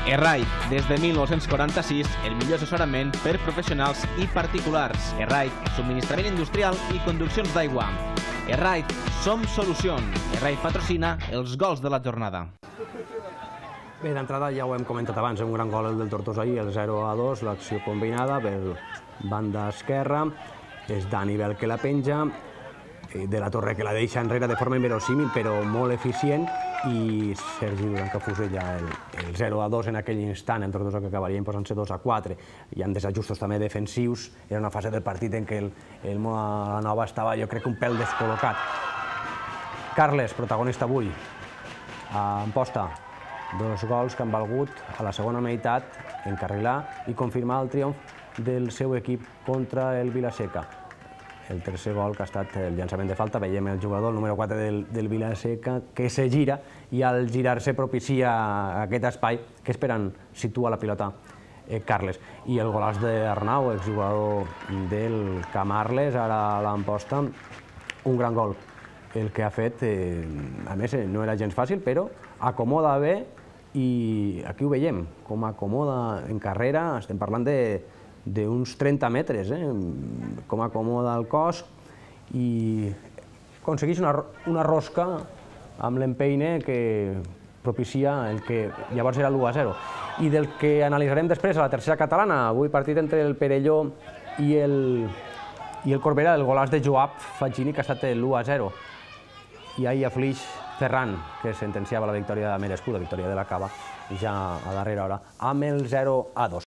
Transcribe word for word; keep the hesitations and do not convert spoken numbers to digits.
Erraid, des de mil nou-cents quaranta-sis, el millor assessorament per professionals i particulars. Erraid, subministrament industrial i conduccions d'aigua. Erraid, som solucions. Erraid patrocina els gols de la jornada. Bé, d'entrada ja ho hem comentat abans, un gran gol el del Tortosa ahir, el zero a dos, l'acció combinada per banda esquerra. És Dani Bel que la penja, de la Torre que la deixa enrere de forma inverosímil però molt eficient, i Sergi Duran que fusella el zero a dos en aquell instant, el Tortosa que acabaria imposant-se dos a quatre. Hi ha desajustos també defensius, era una fase del partit en què el Molanova estava, jo crec, un pèl descol·locat. Carles, protagonista avui, a Amposta, dos gols que han valgut a la segona meitat encarrilar i confirmar el triomf del seu equip contra el Vilaseca. El tercer gol que ha estat el llançament de falta, veiem el jugador, el número quatre del Vilaseca, que se gira i al girar-se propicia aquest espai que esperant situa la pilota Carles. I el golaç d'Arnau, exjugador del Camarles, ara a l'Amposta, un gran gol. El que ha fet, a més, no era gens fàcil, però acomoda bé i aquí ho veiem, com acomoda en carrera, estem parlant de d'uns trenta metres, com acomoda el cos i aconsegueix una rosca amb l'empeine que propicia el que llavors era l'u a zero. I del que analitzarem després a la tercera catalana, avui partit entre el Perelló i el Corbera, el golaç de Joab Fagini, que ha estat l'u a zero. I ahir aflig Ferran, que sentenciava la victòria merescuda, victòria de la Cava, ja a darrera hora, amb el zero a dos.